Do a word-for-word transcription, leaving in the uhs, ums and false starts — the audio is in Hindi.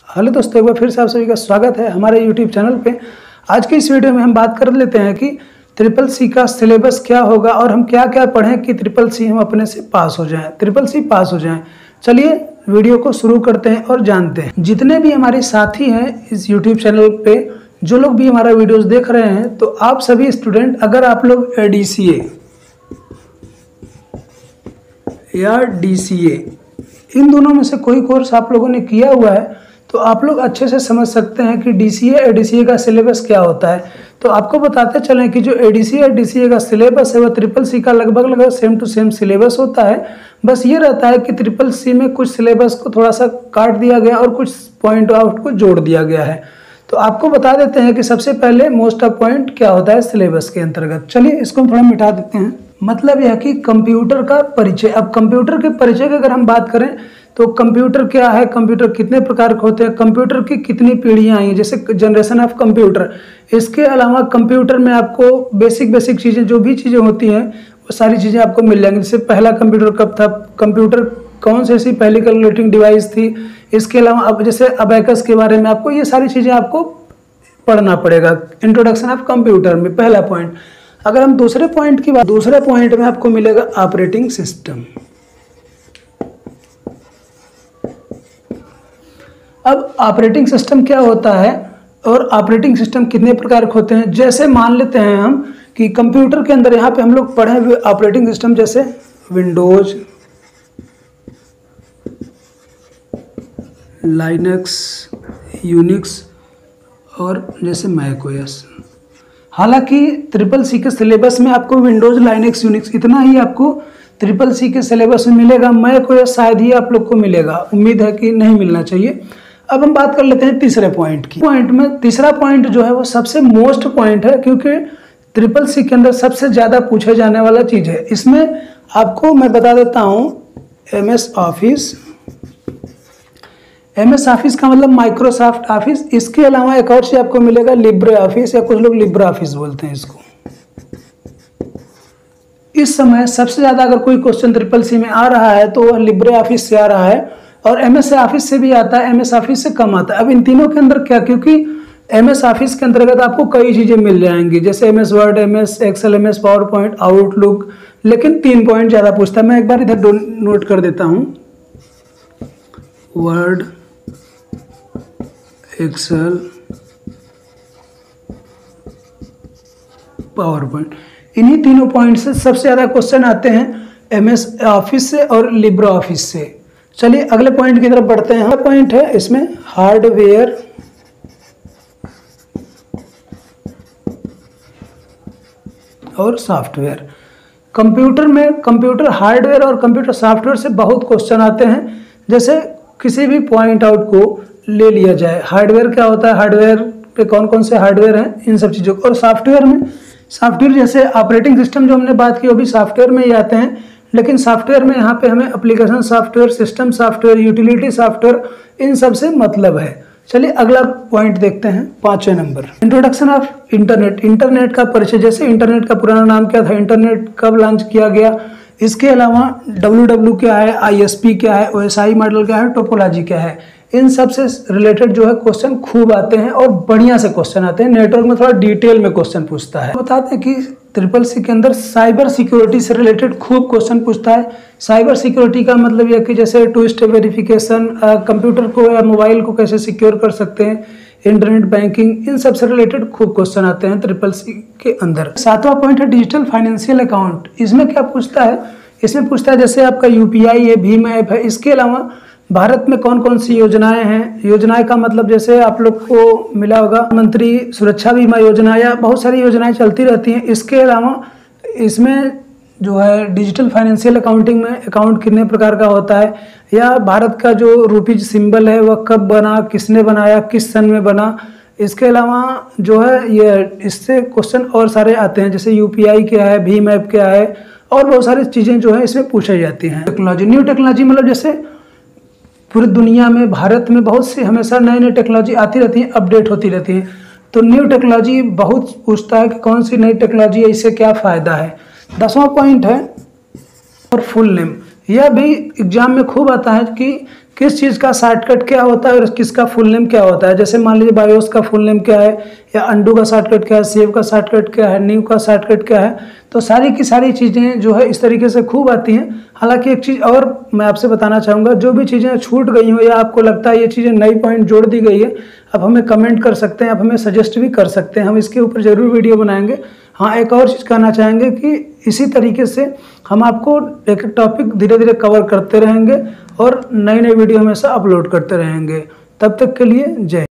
हेलो दोस्तों, एक बार फिर से आप सभी का स्वागत है हमारे यूट्यूब चैनल पे। आज की इस वीडियो में हम बात कर लेते हैं कि ट्रिपल सी का सिलेबस क्या होगा और हम क्या क्या पढ़ें कि ट्रिपल सी हम अपने से पास हो जाएं, ट्रिपल सी पास हो जाएं। चलिए वीडियो को शुरू करते हैं और जानते हैं। जितने भी हमारे साथी हैं इस यूट्यूब चैनल पे, जो लोग भी हमारा वीडियोज़ देख रहे हैं, तो आप सभी स्टूडेंट, अगर आप लोग ए डी सी ए या डी सी ए इन दोनों में से कोई कोर्स आप लोगों ने किया हुआ है तो आप लोग अच्छे से समझ सकते हैं कि D C A A D C ए का सिलेबस क्या होता है। तो आपको बताते चलें कि जो A D C A D C ए का सिलेबस है वो ट्रिपल सी का लगभग लगभग सेम टू सेम सिलेबस होता है। बस ये रहता है कि ट्रिपल सी में कुछ सिलेबस को थोड़ा सा काट दिया गया और कुछ पॉइंट आउट को जोड़ दिया गया है। तो आपको बता देते हैं कि सबसे पहले मोस्ट ऑफ पॉइंट क्या होता है सिलेबस के अंतर्गत। चलिए इसको थोड़ा मिटा देते हैं। मतलब यह कि कंप्यूटर का परिचय। अब कंप्यूटर के परिचय की अगर हम बात करें तो कंप्यूटर क्या है, कंप्यूटर कितने प्रकार के होते हैं, कंप्यूटर की कितनी पीढ़ियां आई हैं, जैसे जनरेशन ऑफ कंप्यूटर। इसके अलावा कंप्यूटर में आपको बेसिक बेसिक चीज़ें, जो भी चीज़ें होती हैं वो सारी चीज़ें आपको मिल जाएंगी। जैसे पहला कंप्यूटर कब था, कंप्यूटर कौन सी ऐसी पहली कैलकुलेटिंग डिवाइस थी। इसके अलावा अब जैसे अबैकस के बारे में आपको ये सारी चीज़ें आपको पढ़ना पड़ेगा इंट्रोडक्शन ऑफ कंप्यूटर में, पहला पॉइंट। अगर हम दूसरे पॉइंट की बात, दूसरे पॉइंट में आपको मिलेगा ऑपरेटिंग सिस्टम। अब ऑपरेटिंग सिस्टम क्या होता है और ऑपरेटिंग सिस्टम कितने प्रकार के होते हैं। जैसे मान लेते हैं हम कि कंप्यूटर के अंदर यहाँ पे हम लोग पढ़े हुए ऑपरेटिंग सिस्टम जैसे विंडोज, लाइनक्स, यूनिक्स और जैसे मैक ओ एस। हालांकि ट्रिपल सी के सिलेबस में आपको विंडोज, लाइनक्स, यूनिक्स इतना ही आपको ट्रिपल सी के सिलेबस में मिलेगा। मैक ओ एस शायद ही आप लोग को मिलेगा, उम्मीद है कि नहीं मिलना चाहिए। अब हम बात कर लेते हैं तीसरे पॉइंट की। पॉइंट में तीसरा पॉइंट जो है वो सबसे मोस्ट पॉइंट है, क्योंकि ट्रिपल सी के अंदर सबसे ज़्यादा पूछे जाने वाला चीज़ है। इसमें आपको मैं बता देता हूँ M S office. M S office का मतलब माइक्रोसॉफ्ट ऑफिस। इसके अलावा एक और चीज़ आपको मिलेगा लिब्रे ऑफिस, या कुछ लोग लिब्रा ऑफिस बोलते हैं इसको। इस समय सबसे ज़्यादा अगर कोई क्वेश्चन ट्रिपल सी में आ रहा है तो वह लिब्रे ऑफिस से आ रहा है, और एम एस ऑफिस से भी आता है, एम एस ऑफिस से कम आता है। अब इन तीनों के अंदर क्या, क्योंकि एम एस ऑफिस के अंतर्गत आपको कई चीज़ें मिल जाएंगी, जैसे M S Word, M S Excel, M S power point, Outlook, लेकिन तीन पॉइंट ज़्यादा पूछता है। मैं एक बार इधर नोट कर देता हूँ, वर्ड, एक्सेल, पावर पॉइंट, इन्हीं तीनों पॉइंट से सबसे ज़्यादा क्वेश्चन आते हैं एम एस ऑफिस से और लिब्रा ऑफिस से। चलिए अगले पॉइंट की तरफ बढ़ते हैं। अगला पॉइंट है इसमें हार्डवेयर और सॉफ्टवेयर। कंप्यूटर में कंप्यूटर हार्डवेयर और कंप्यूटर सॉफ्टवेयर से बहुत क्वेश्चन आते हैं। जैसे किसी भी पॉइंट आउट को ले लिया जाए, हार्डवेयर क्या होता है, हार्डवेयर पे कौन कौन से हार्डवेयर हैं, इन सब चीज़ों को। और सॉफ्टवेयर में, सॉफ्टवेयर जैसे ऑपरेटिंग सिस्टम जो हमने बात की वो भी सॉफ्टवेयर में ही आते हैं, लेकिन सॉफ्टवेयर में यहाँ पे हमें application software, system software, utility software, इन सब से मतलब है। चलिए अगला पॉइंट देखते हैं, पांचवें number, introduction of internet. Internet का परिचय, जैसे इंटरनेट का पुराना नाम क्या था, इंटरनेट कब लॉन्च किया गया। इसके अलावा डब्ल्यू डब्ल्यू क्या है, आई एस पी क्या है, ओ एस आई मॉडल क्या है, टोपोलॉजी क्या है, इन सब से रिलेटेड जो है क्वेश्चन खूब आते हैं और बढ़िया से क्वेश्चन आते हैं। नेटवर्क में थोड़ा डिटेल में क्वेश्चन पूछता है। बताते हैं कि ट्रिपल सी के अंदर साइबर सिक्योरिटी से रिलेटेड खूब क्वेश्चन पूछता है। साइबर सिक्योरिटी का मतलब यह कि जैसे टू स्टेप वेरिफिकेशन, कंप्यूटर को या मोबाइल को कैसे सिक्योर कर सकते हैं, इंटरनेट बैंकिंग, इन सब से रिलेटेड खूब क्वेश्चन आते हैं ट्रिपल सी के अंदर। सातवां पॉइंट है डिजिटल फाइनेंशियल अकाउंट। इसमें क्या पूछता है, इसमें पूछता है जैसे आपका यू पी आई है, भीम ऐप है। इसके अलावा भारत में कौन कौन सी योजनाएं हैं। योजनाएं का मतलब जैसे आप लोग को मिला होगा मंत्री सुरक्षा बीमा योजना, या बहुत सारी योजनाएं चलती रहती हैं। इसके अलावा इसमें जो है डिजिटल फाइनेंशियल अकाउंटिंग में अकाउंट कितने प्रकार का होता है, या भारत का जो रुपीज सिंबल है वह कब बना, किसने बनाया, किस सन में बना। इसके अलावा जो है ये इससे क्वेश्चन और सारे आते हैं, जैसे यू पी आई क्या है, भीम ऐप क्या है, और बहुत सारी चीज़ें जो है इसमें पूछी जाती हैं। टेक्नोलॉजी, न्यू टेक्नोलॉजी मतलब जैसे पूरी दुनिया में, भारत में बहुत सी हमेशा नई नई टेक्नोलॉजी आती रहती है, अपडेट होती रहती है। तो न्यू टेक्नोलॉजी बहुत पूछता है कि कौन सी नई टेक्नोलॉजी है, इससे क्या फ़ायदा है। दसवां पॉइंट है और फुल नेम। यह भी एग्जाम में खूब आता है कि किस चीज़ का शॉर्टकट क्या होता है और किसका फुल नेम क्या होता है। जैसे मान लीजिए बायोस का फुल नेम क्या है, या अंडू का शॉर्टकट क्या है, सेव का शॉर्टकट क्या है, न्यू का शॉर्टकट क्या है। तो सारी की सारी चीज़ें जो है इस तरीके से खूब आती हैं। हालांकि एक चीज़ और मैं आपसे बताना चाहूँगा, जो भी चीज़ें छूट गई हो या आपको लगता है ये चीज़ें नई पॉइंट जोड़ दी गई है, आप हमें कमेंट कर सकते हैं, आप हमें सजेस्ट भी कर सकते हैं, हम इसके ऊपर ज़रूर वीडियो बनाएंगे। हाँ, एक और चीज़ कहना चाहेंगे कि इसी तरीके से हम आपको एक एक टॉपिक धीरे धीरे कवर करते रहेंगे और नई नई वीडियो हमेशा अपलोड करते रहेंगे। तब तक के लिए जय।